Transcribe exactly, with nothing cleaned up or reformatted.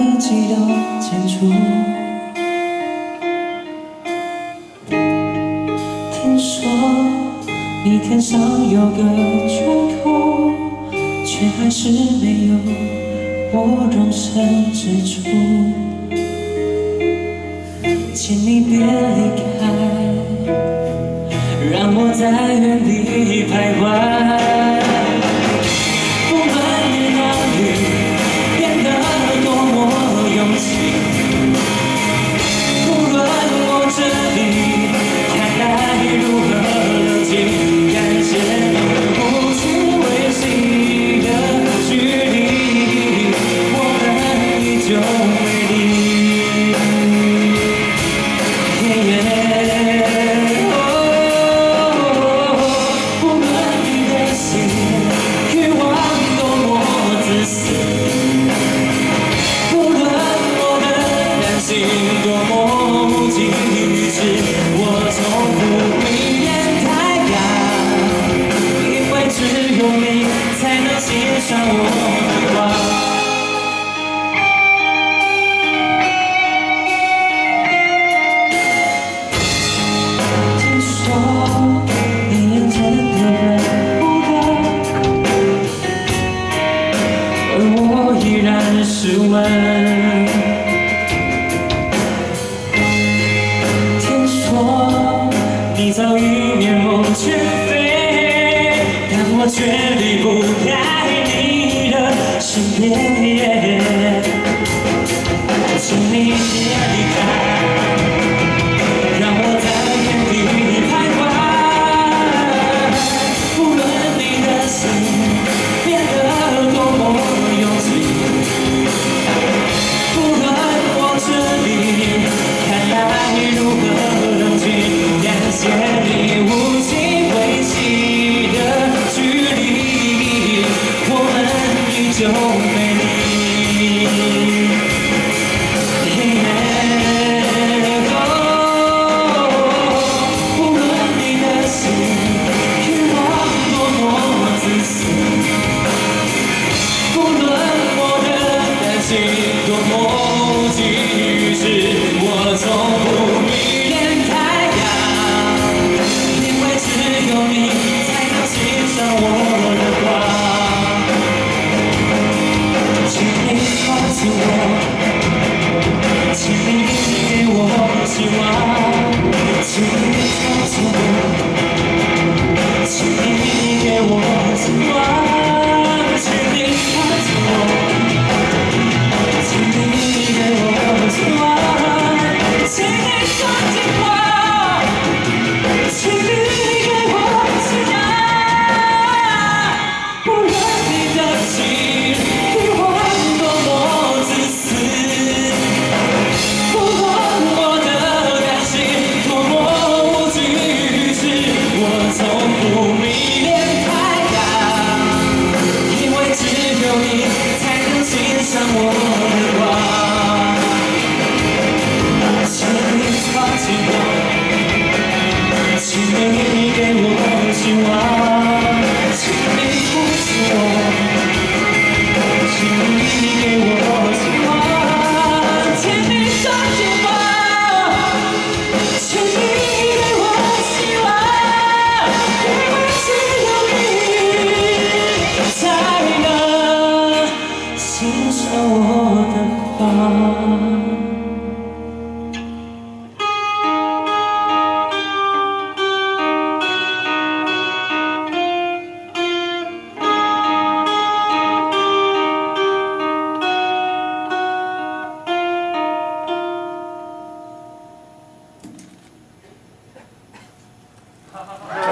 痕迹都剪除。听说你天上有个缺口，却还是没有我容身之处。请你别离开，让我在原地徘徊。 上我的话，听说你眼前的人不多，而我依然是问。听说你早已面目全非，但我却离不开。 身边，请你别离开，让我在原地徘徊。无论你的心变得多么拥挤，无论我这里看来如何冷静，感谢你无尽维系的距离，我们依旧。 多么无济于事，我从不迷恋太阳，因为只有你才能欣赏我的光。请你靠近我，请你给我希望，请你靠近我，请你给我希望，请你靠近我。 请你给我希望，请你靠近我，请你给我希望。无论你的心欲望多么自私，无论我的担心多么无济于事，我从不迷恋太阳，因为只有你才能欣赏我。 请你给我希望，请你扶持我，请你给我希望，请你相信我，请你给我希望，因为只有你才能欣赏我的光。 哈哈哈。